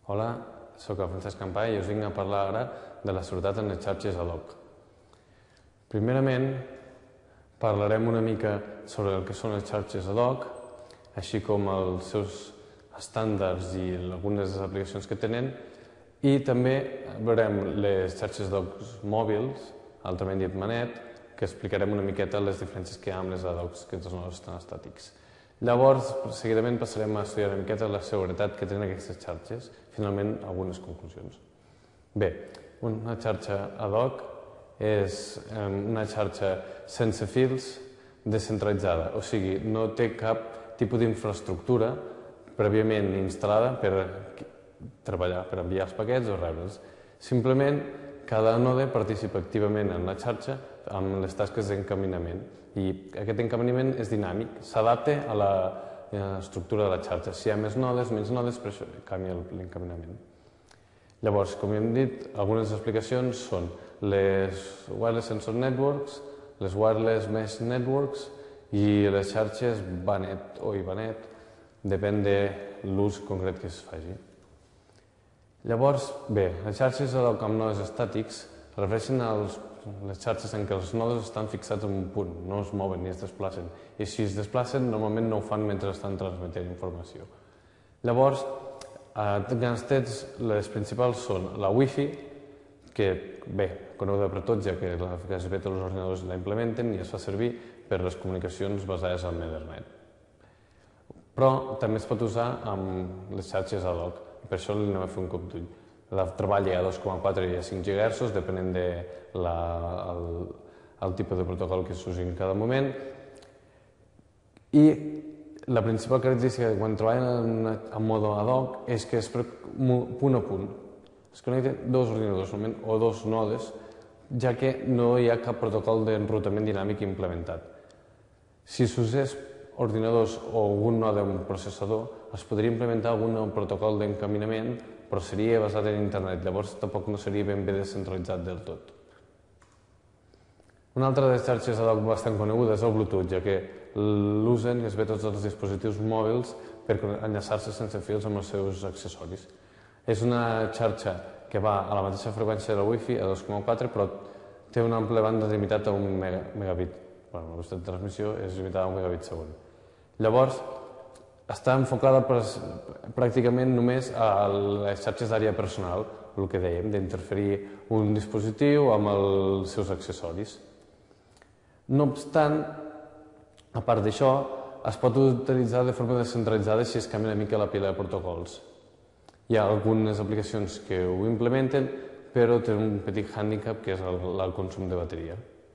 Hola, soc el Francesc Campà i us vinc a parlar ara de la seguretat en les xarxes ad hoc. Primerament, parlarem una mica sobre el que són les xarxes ad hoc, així com els seus estàndards i algunes de les aplicacions que tenen, i també veurem les xarxes ad hoc mòbils, altrament dit manet, que explicarem una miqueta les diferències que hi ha amb les ad hoc que no estan estàtics. Llavors, seguidament passarem a estudiar una miqueta la seguretat que tenen aquestes xarxes, finalment algunes conclusions. Bé, una xarxa ad hoc és una xarxa sense fils descentralitzada, o sigui, no té cap tipus d'infraestructura prèviament instal·lada per treballar, per enviar els paquets o rebre'ls. Simplement, cada node participa activament en la xarxa amb les tasques d'encaminament i aquest encaminament és dinàmic, s'adapta a l'estructura de la xarxa. Si hi ha més nodes, menys nodes, per això canvia l'encaminament. Llavors, com hem dit, algunes explicacions són les Wireless Sensor Networks, les Wireless Mesh Networks i les xarxes VANET o IVANET, depèn de l'ús concret que es faci. Llavors, bé, les xarxes ad hoc amb nodes estàtics es refereixen a les xarxes en què els nodes estan fixats en un punt, no es mouen ni es desplacen. I si es desplacen, normalment no ho fan mentre estan transmetent informació. Llavors, a grans trets, les principals són la Wi-Fi, que, bé, coneguda per tots, ja que gairebé tots els ordinadors la implementen i es fa servir per les comunicacions basades en Ethernet. Però també es pot usar amb les xarxes ad hoc, per això li anem a fer un cop d'ull. Treballa a 2,4 i a 5 GHz, depenent del tipus de protocol que s'usi en cada moment. I la principal característica quan treballen en mode ad hoc és que és per punt a punt. Es connecten dos ordinadors o dos nodes, ja que no hi ha cap protocol d'enrutament dinàmic implementat. Si s'usés ordinadors o algun node amb processador, es podria implementar algun protocol d'encaminament, però seria basat en internet, llavors tampoc no seria ben bé descentralitzat del tot. Una altra de les xarxes ad hoc bastant coneguda és el Bluetooth, ja que l'usen i es ve tots els dispositius mòbils per enllaçar-se sense fils amb els seus accessoris. És una xarxa que va a la mateixa freqüència de la Wi-Fi, a 2,4, però té una àmplia banda limitada a 1 megabit. La velocitat de transmissió és limitada a 1 megabit segon. Llavors, està enfocada pràcticament només a les xarxes d'àrea personal, el que dèiem, d'interferir un dispositiu amb els seus accessoris. No obstant, a part d'això, es pot utilitzar de forma descentralitzada si es canvia una mica la pila de protocols. Hi ha algunes aplicacions que ho implementen, però té un petit hàndicap que és el consum de bateria.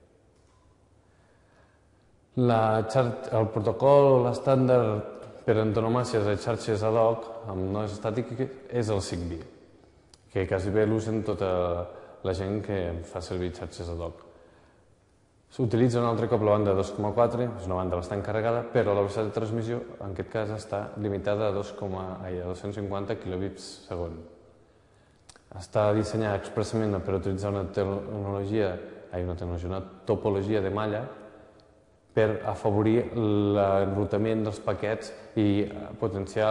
El protocol o l'estàndard per antonomàsia de xarxes ad hoc amb nodes estàtiques és el Zigbee, que quasi bé l'usen tota la gent que fa servir xarxes ad hoc. S'utilitza un altre cop la banda 2,4, és una banda bastant carregada, però la velocitat de transmissió en aquest cas està limitada a 250 kilobits segon. Està dissenyada expressament per utilitzar una topologia de malla per afavorir l'enrutament dels paquets i potenciar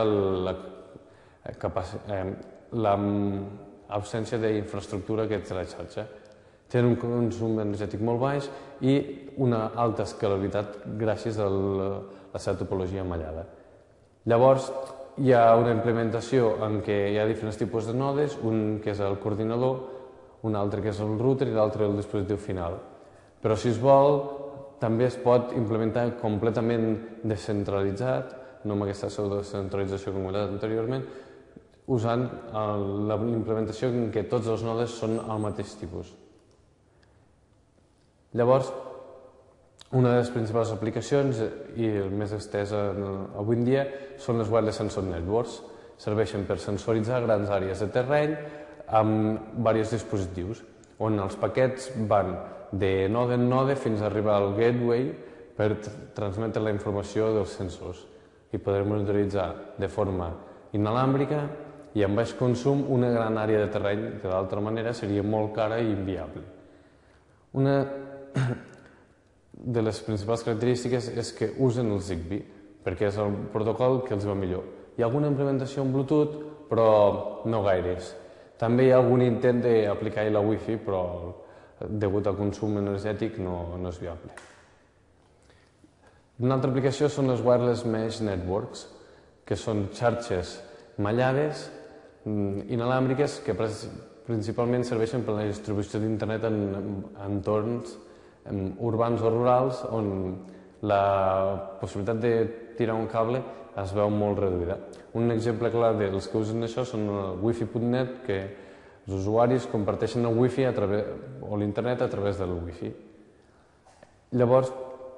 l'absència d'infraestructura que té la xarxa. Tenen un consum energètic molt baix i una alta escalabilitat gràcies a la seva topologia mallada. Llavors, hi ha una implementació en què hi ha diferents tipus de nodes, un que és el coordinador, un altre que és el router i l'altre el dispositiu final. Però si es vol, també es pot implementar completament descentralitzat, no amb aquesta pseudocentralització que hem comentat anteriorment, usant la implementació en què tots els nodes són el mateix tipus. Llavors, una de les principals aplicacions i el més estesa avui en dia són les Wireless Sensor Networks. Serveixen per sensoritzar grans àrees de terreny amb diversos dispositius, on els paquets van de node en node fins a arribar al gateway per transmetre la informació dels sensors i poder monitoritzar de forma inalàmbrica i amb baix consum una gran àrea de terreny que d'altra manera seria molt cara i inviable. Una de les principals característiques és que usen el Zigbee perquè és el protocol que els va millor. Hi ha alguna implementació en Bluetooth, però no gaires. També hi ha algun intent d'aplicar-hi la Wi-Fi, però degut al consum energètic no és viable. Una altra aplicació són les Wireless Mesh Networks, que són xarxes mallades, inalàmbriques, que principalment serveixen per a la distribució d'internet en entorns urbans o rurals on la possibilitat de tirar un cable es veu molt reduïda. Un exemple clar dels que usen això són el wifi.net, que els usuaris comparteixen el wifi o l'internet a través del wifi. Llavors,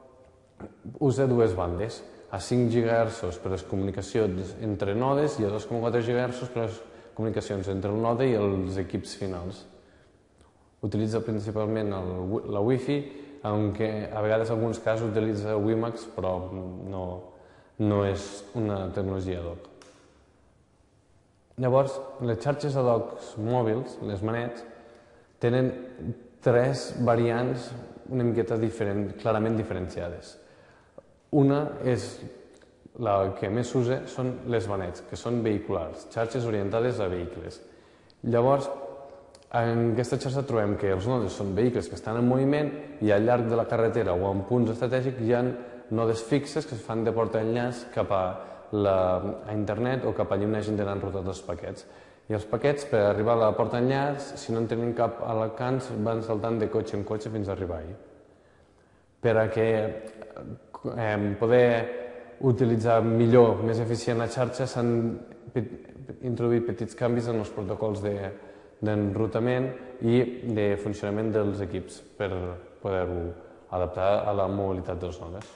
usa dues bandes, a 5 GHz per les comunicacions entre nodes i a 2,4 GHz per les comunicacions entre el node i els equips finals. Utilitza principalment la Wi-Fi, aunque a vegades en alguns casos utilitza WiMAX, però no és una tecnologia ad hoc. Llavors, les xarxes ad hoc mòbils, les manets, tenen 3 variants una miqueta clarament diferenciades. Una és la que més s'usa, són les manets, que són vehiculars, xarxes orientades a vehicles. Llavors, en aquesta xarxa trobem que els nodes són vehicles que estan en moviment i al llarg de la carretera o en punts estratègics hi ha nodes fixes que es fan de portaenllaç cap a internet o cap allà on hagin d'anar rotats els paquets. I els paquets, per arribar a la portaenllaç, si no en tenen cap a l'alcance, van saltant de cotxe en cotxe fins a arribar-hi. Per a que poder utilitzar millor, més eficient la xarxa, s'han introduït petits canvis en els protocols d'enrutament i de funcionament dels equips per poder-ho adaptar a la mobilitat dels nodes.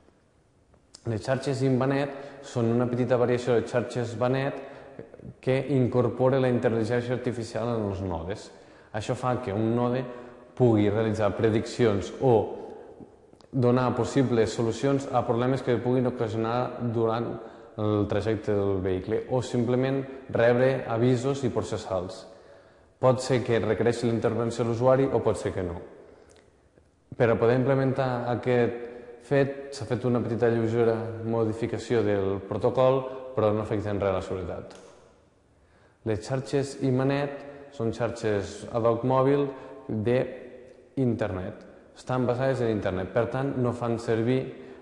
Les xarxes InVanet són una petita variació de xarxes VANet que incorpora la intel·ligència artificial en els nodes. Això fa que un node pugui realitzar prediccions o donar possibles solucions a problemes que puguin ocasionar durant el trajecte del vehicle o simplement rebre avisos i processar-los. Pot ser que requereixi la intervenció de l'usuari o pot ser que no. Per a poder implementar aquest fet, s'ha fet una petita lleugera modificació del protocol, però no afecta en res la seguretat. Les xarxes IMANET són xarxes ad hoc mòbil d'internet. Estan basades en internet, per tant, no fan servir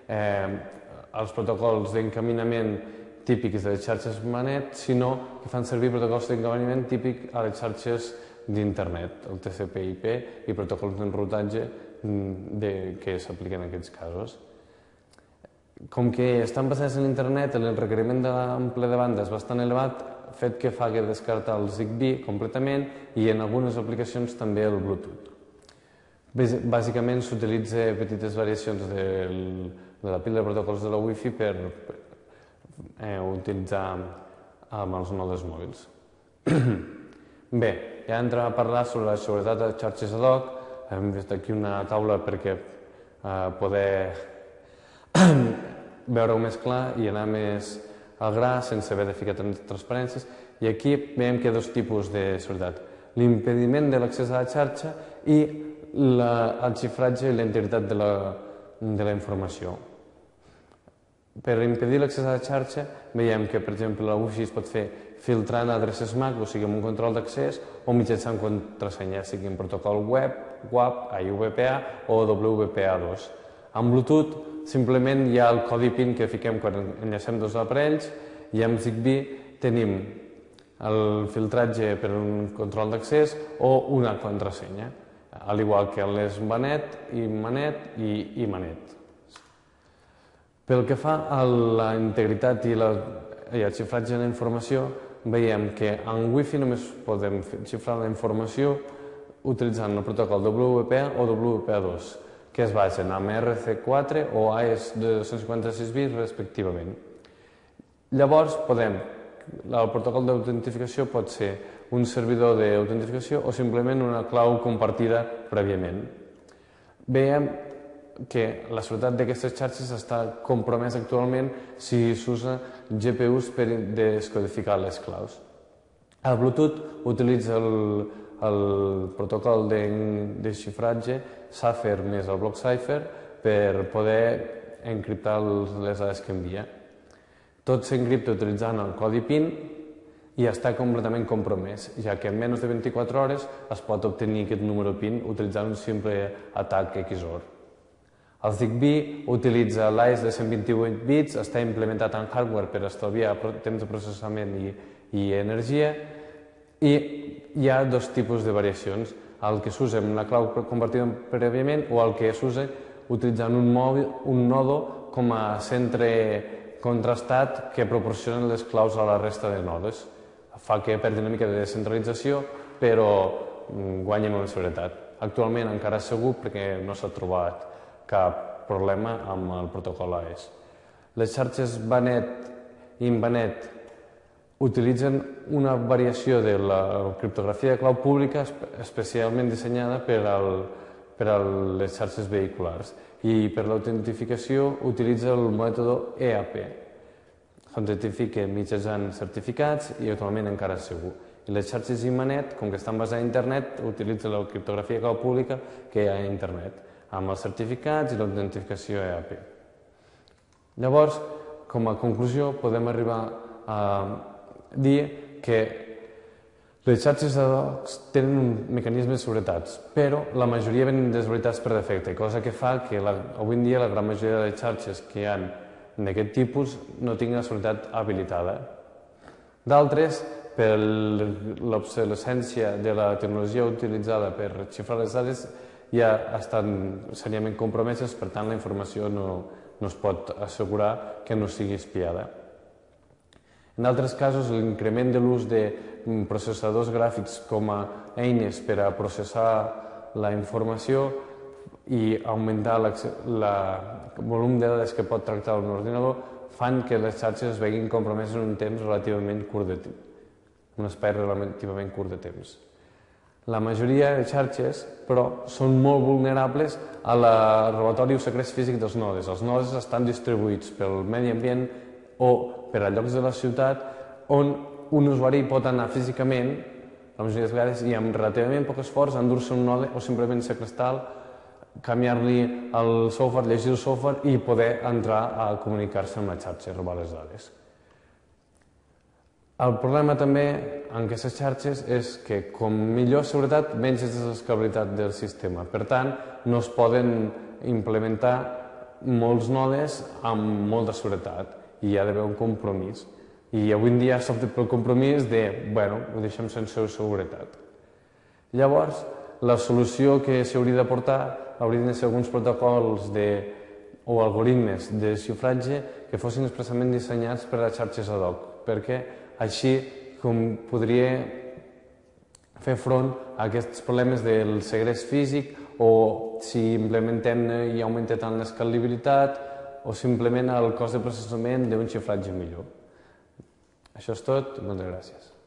els protocols d'encaminament típics de les xarxes MANET, sinó que fan servir protocols d'encaminament típics a les xarxes d'internet, el TCP/IP i protocols d'enrutatge que s'apliquen en aquests casos. Com que estan basades en internet, el requeriment d'ample de banda és bastant elevat, fet que fa que descarta el Zigbee completament i en algunes aplicacions també el Bluetooth. Bàsicament s'utilitza petites variacions de la pila de protocols de la Wi-Fi per utilitzar amb els nodes mòbils. Bé, ja entrem a parlar sobre la seguretat de xarxes ad hoc. Hem vist aquí una taula perquè poder veure-ho més clar i anar més al gra sense haver de ficar tantes transparències. I aquí veiem que hi ha dos tipus de seguretat. L'impediment de l'accés a la xarxa i el xifratge i la integritat de la informació. Per impedir l'accés a la xarxa veiem que, per exemple, la Wi-Fi es pot fer filtrant adreces MAC, o sigui, amb un control d'accés, o mitjançant contrasenya, sigui en protocol web, WAP, IVPA o WPA2. Amb Bluetooth simplement hi ha el codi PIN que fiquem quan enllacem dos aparells i amb Zigbee tenim el filtratge per un control d'accés o una contrasenya, al igual que les VANet, IMANET i IMANET. Pel que fa a la integritat i el xifratge de la informació, veiem que en Wi-Fi només podem xifrar la informació utilitzant el protocol WPA o WPA2, que es basen en RC4 o AES 256 bits respectivament. Llavors, el protocol d'autentificació pot ser un servidor d'autentificació o simplement una clau compartida prèviament. Veiem que la seguretat d'aquestes xarxes està compromesa actualment si s'usa GPUs per descodificar les claus. El Bluetooth utilitza el protocol de xifratge Sapphire més el block cipher per poder encriptar les dades que envia. Tot s'encripta utilitzant el codi PIN i està completament compromès, ja que en menys de 24 hores es pot obtenir aquest número PIN utilitzant un simple atac XOR. El Zigbee utilitza l'AES de 128 bits, està implementat en hardware per estalviar temps de processament i energia, i hi ha dos tipus de variacions, el que s'usa amb la clau compartida prèviament o el que s'usa utilitzant un nodo com a centre contrastat que proporciona les claus a la resta de nodes. Fa que perdi una mica de descentralització, però guanya en seguretat. Actualment encara és segur perquè no s'ha trobat cap problema amb el protocol AES. Les xarxes BANET i InBANET utilitzen una variació de la criptografia de clau pública especialment dissenyada per a les xarxes vehiculars i per l'autentificació utilitza el mètode EAP. S'autentifica mitjançant certificats i actualment encara és segur. I les xarxes InBANET, com que estan basades en internet, utilitzen la criptografia de clau pública que hi ha a internet, amb els certificats i l'autentificació EAP. Llavors, com a conclusió, podem arribar a dir que les xarxes ad hoc tenen un mecanisme de seguretat, però la majoria venen desveritats per defecte, cosa que fa que avui en dia la gran majoria de xarxes que hi ha d'aquest tipus no tinguin la seguretat habilitada. D'altres, per l'obsolescència de la tecnologia utilitzada per xifrar les dades, ja estan seriament compromeses, per tant la informació no es pot assegurar que no sigui espiada. En altres casos, l'increment de l'ús de processadors gràfics com a eines per a processar la informació i augmentar el volum de dades que pot tractar un ordinador fan que les xarxes es veguin compromeses en un temps relativament curt de temps, un espai relativament curt de temps. La majoria de xarxes, però, són molt vulnerables a la robatori o segrest físic dels nodes. Els nodes estan distribuïts pel medi ambient o per a llocs de la ciutat on un usuari pot anar físicament, la majoria de vegades, i amb relativament poc esforç, endur-se un node o simplement segrestar-lo, canviar-li el software, llegir el software i poder entrar a comunicar-se amb la xarxa i robar les dades. El problema també en aquestes xarxes és que com millor seguretat, menys és l'escalabilitat del sistema. Per tant, no es poden implementar molts nodes amb molta seguretat i hi ha d'haver un compromís. I avui en dia s'opta pel compromís de, ho deixem sense seguretat. Llavors, la solució que s'hauria de portar haurien de ser alguns protocols o algoritmes de xifratge que fossin expressament dissenyats per a xarxes ad hoc, perquè així podria fer front a aquests problemes del segrest físic o si implementem i augmentem tant l'escalabilitat o simplement el cost de processament d'un xifratge millor. Això és tot, moltes gràcies.